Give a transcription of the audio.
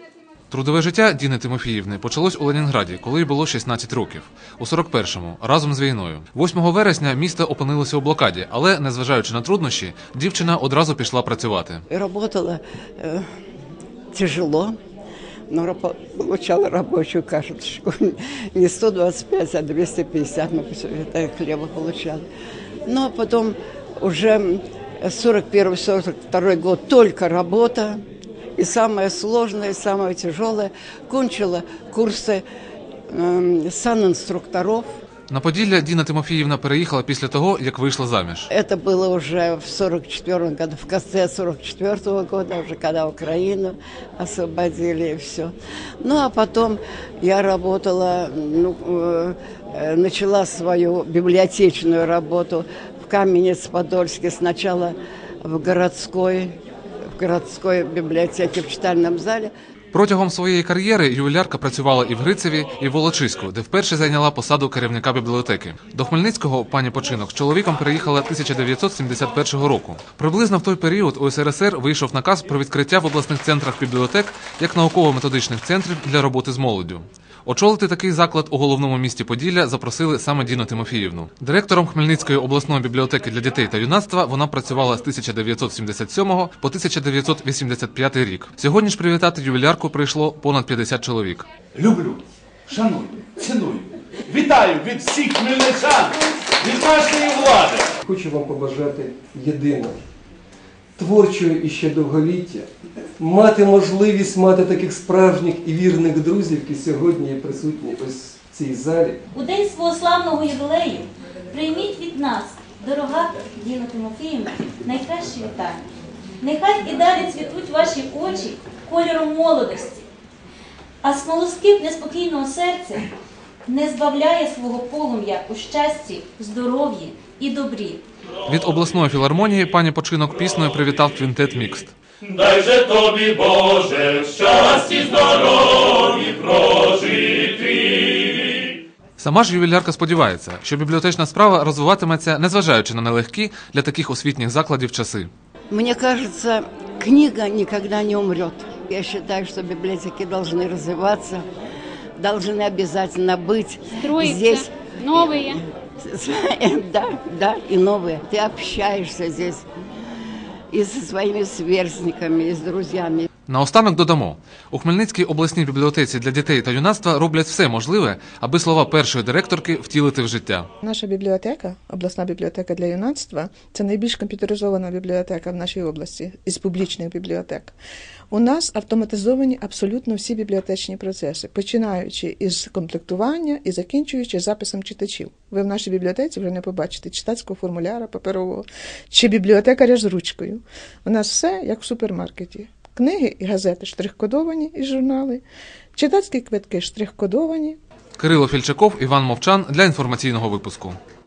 Трудове життя Діни Тимофіївни почалось у Ленінграді, коли їй було 16 років. У 41-му, разом з війною. 8 вересня місто опинилося у блокаді, але, незважаючи на труднощі, дівчина одразу пішла працювати. Работала тяжело, но получала рабочую карточку. Не 125, а 250 мы хлеба получали. Но потом уже 41-42 год только работа. И самое сложное, самое тяжелое, кончила курсы санинструкторов. На Поділля Діна Тимофіївна переїхала після того, як вийшла заміж. Это было уже в 44 году, в конце 44-го года, уже когда Украину освободили и все. Ну, а потом я работала, начала свою библиотечную работу в Каменец-Подольске, сначала в городской библиотеке, в читальном зале. Протягом своєї кар'єри ювілярка працювала і в Грицеві, і в Волочиську, де вперше зайняла посаду керівника бібліотеки. До Хмельницького пані Починок з чоловіком переїхала 1971 року. Приблизно в той період у СРСР вийшов наказ про відкриття в обласних центрах бібліотек як науково-методичних центрів для роботи з молоддю. Очолити такий заклад у головному місті Поділля запросили саме Діну Тимофіївну. Директором Хмельницької обласної бібліотеки для дітей та юнацтва вона працювала з 1977 по 1985 рік. Сьогодні ж привітати ювілярку прийшло понад 50 чоловік. Люблю, шаную, ціную. Вітаю від всіх хмельничан, від нашої влади. Хочу вам побажати єдиного, творчого і ще довголіття, мати можливість мати таких справжніх і вірних друзів, які сьогодні є присутні ось в цій залі. У день свого славного ювілею прийміть від нас, дорога Діна Тимофіївна, найкращі вітання. Нехай і далі цвітуть ваші очі кольором молодості, а смолоскип неспокійного серця не збавляє свого полум'я у щасті, здоров'ї і добрі. Від обласної філармонії пані Починок піснею привітав квінтет «Мікст». Дай же тобі, Боже, в щасті, здоров'ї прожити. Сама ж ювілярка сподівається, що бібліотечна справа розвиватиметься, незважаючи на нелегкі для таких освітніх закладів часи. Мне кажется, книга никогда не умрет. Я считаю, что библиотеки должны развиваться, должны обязательно быть здесь. Новые. Да, и новые. Ты общаешься здесь и со своими сверстниками, и с друзьями. Наостанок додамо, у Хмельницькій обласній бібліотеці для дітей та юнацтва роблять все можливе, аби слова першої директорки втілити в життя. Наша бібліотека, обласна бібліотека для юнацтва, це найбільш комп'ютеризована бібліотека в нашій області із публічних бібліотек. У нас автоматизовані абсолютно всі бібліотечні процеси, починаючи із комплектування і закінчуючи записом читачів. Ви в нашій бібліотеці вже не побачите читацького формуляра паперового чи бібліотекаря з ручкою. У нас все як в супермаркеті. Книги і газети штрих-кодовані і журнали, читацькі квитки штрих-кодовані. Кирило Фільчаков, Іван Мовчан для інформаційного випуску.